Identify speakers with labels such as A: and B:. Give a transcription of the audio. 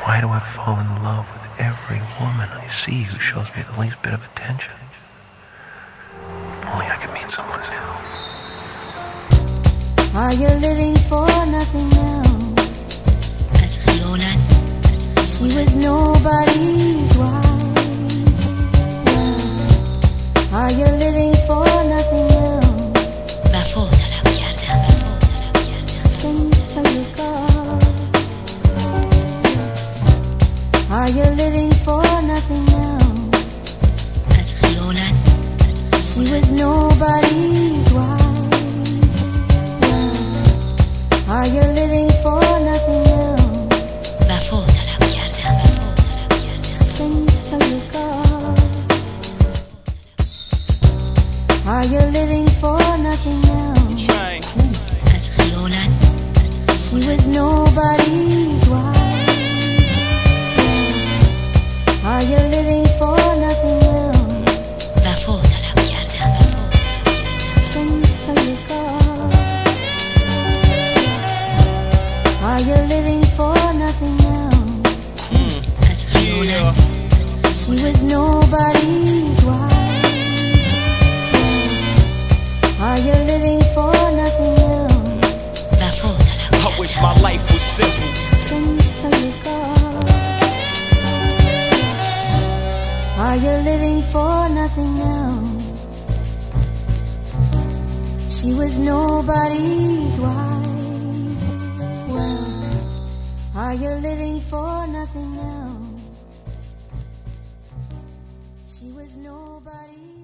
A: Why do I fall in love with every woman I see who shows me the least bit of attention? Only I could meet someplace else.
B: Are you living for nothing now? She was nobody's wife. Are you living for nothing now? She sends her regards. Are you living for nothing now? She was nobody's wife. Are you living for nothing now? She sends her regards. Are you living for nothing now? She was nobody's wife. Are you living for nothing now? She sends her regards. Are you living for nothing now? She was nobody's wife. Are you living for nothing now?
C: I wish my life was simple.
B: She sends her regards. Are you living for nothing now? She was nobody's wife. Well, are you living for nothing now? She was nobody.